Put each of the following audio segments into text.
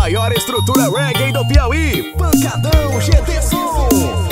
maior estrutura reggae do Piauí, Pancadão GD Som.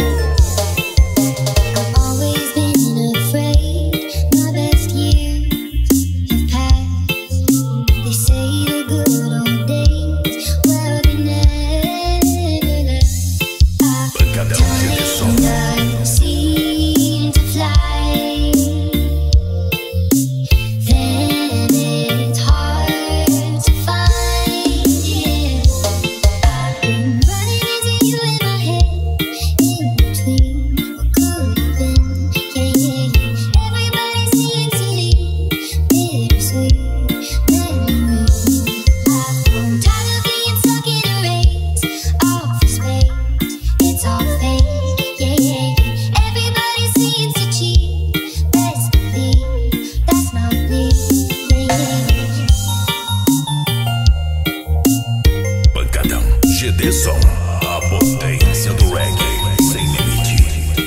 GD Som, a potência do reggae sem limite.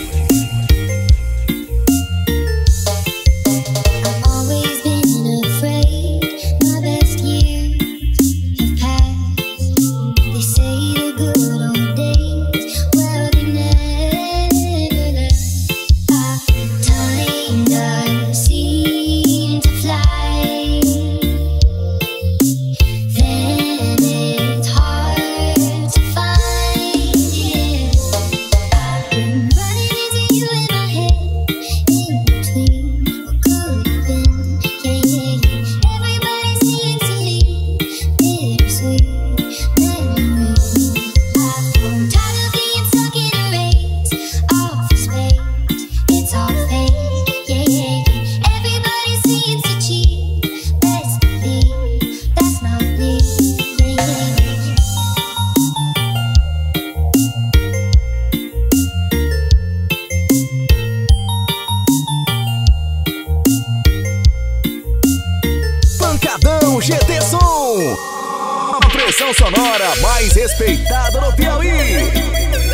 Pancadão GD Som, a pressão sonora mais respeitada no Piauí.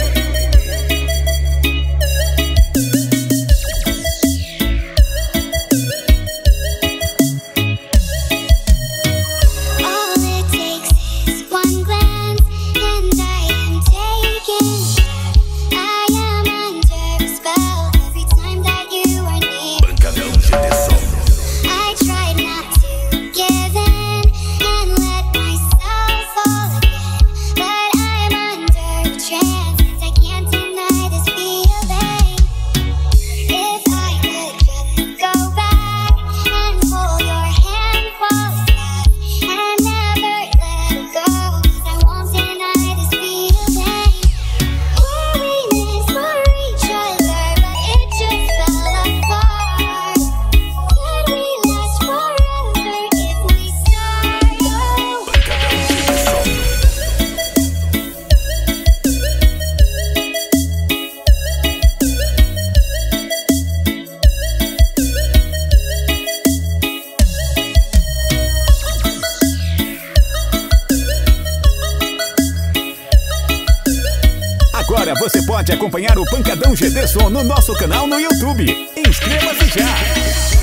Agora você pode acompanhar o Pancadão GD Som no nosso canal no YouTube. Inscreva-se já!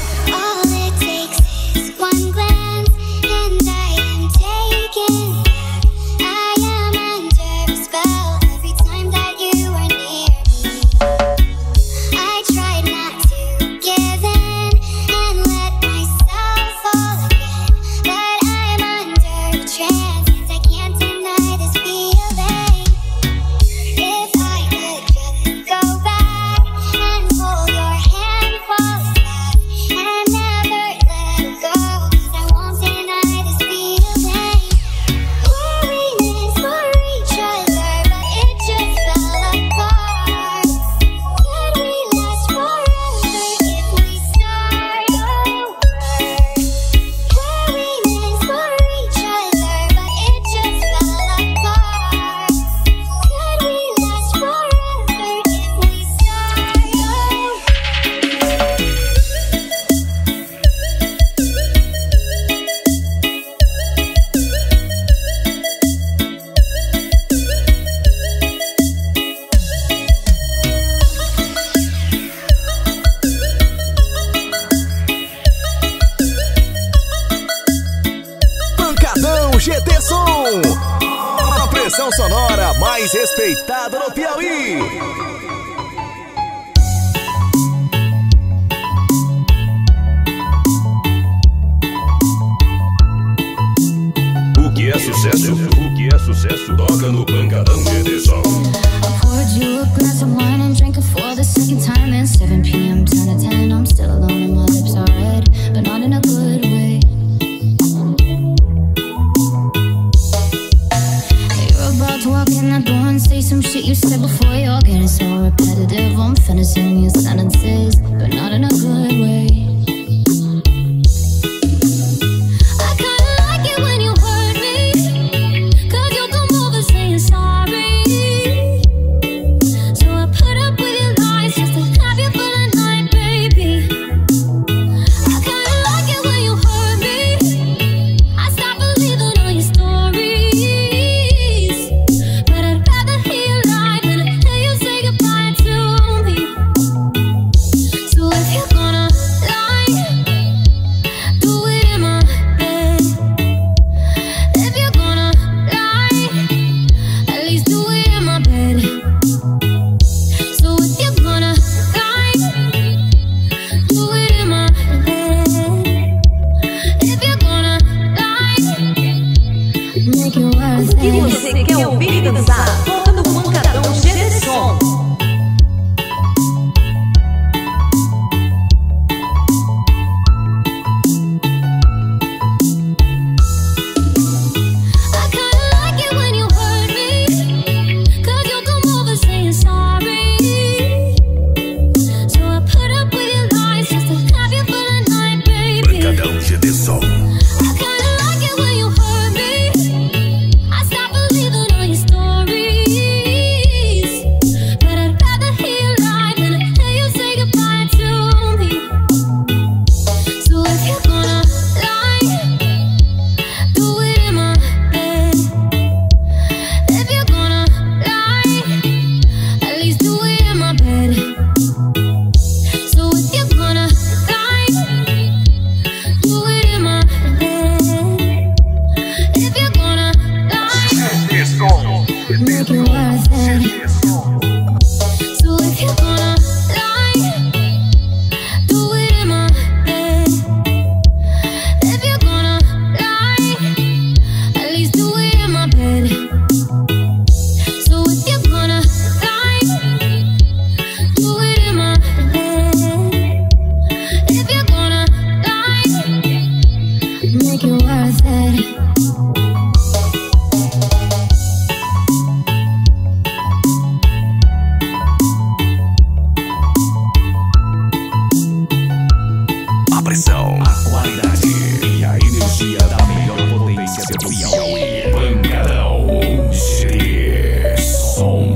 GD Som. Estação sonora mais respeitada no Piauí. O que é sucesso? O que é sucesso? Toca no Pancadão GD-som. I poured you a glass of wine and drank it for the second time. And 7 p.m. 10 to 10, I'm still alone and my lips are red, but not in a good way. You're about to walk in that door and say some shit you said before. You're getting so repetitive, I'm finishing your sentences, but not in a good way. Você quer ouvir e dançar? Toca no Pancadão GD-som. Pancadão GD-som. Make it worth it. So if you're gonna lie, do it in my bed. If you're gonna lie, at least do it in my bed. So if you're gonna lie, do it in my bed. If you're gonna lie, make it worth it. A qualidade e a energia da melhor potência do Piauí. Pancadão GD-som.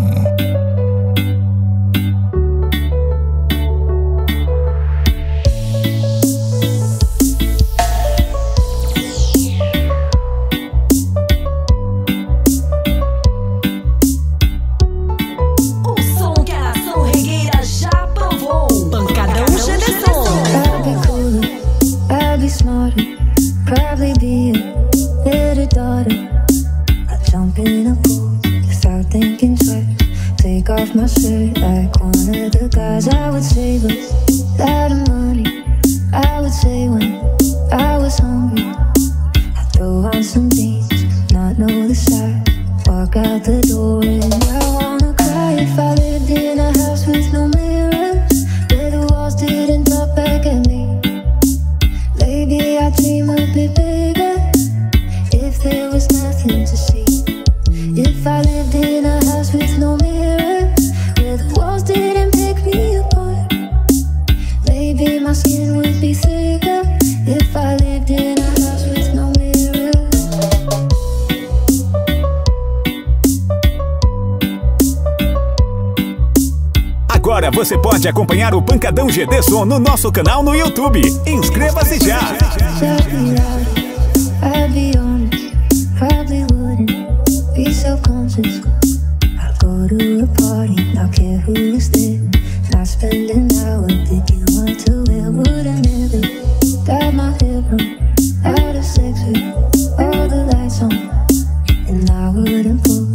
O som que a nação regueira já provou. Pancadão GD-som. I'll be cooler, I'll be smarter, probably be a better daughter. I jump in a pool without thinking twice. Take off my shirt like one of the guys. I would save a lot of money. I would say when I was hungry, I'd throw on some jeans, not know the style. Walk out the door and I wanna cry if I lived in a house with no mirrors, where the walls didn't talk back at me. Maybe I'd dream a bit bigger if there was nothing to see. If I lived in a house with no mirrors, where the walls didn't pick me apart, maybe my skin would be thicker. If I lived in a house with no mirrors. Agora você pode acompanhar o Pancadão GD-som no nosso canal no YouTube. Inscreva-se já! I'd be loud, I'd be honest, probably wouldn't be self-conscious. I'd go to a party, not care who was there, not spend an hour picking what to wear. Would I never got my hair from out of sex with all the lights on, and I wouldn't pull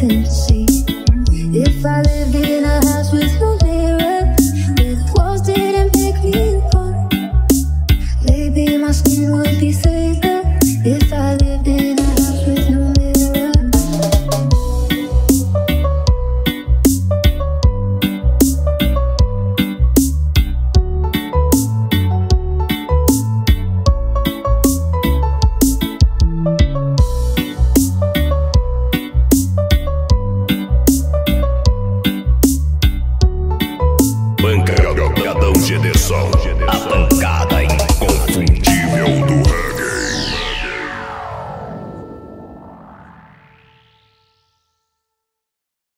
nothing to see. If I lived in a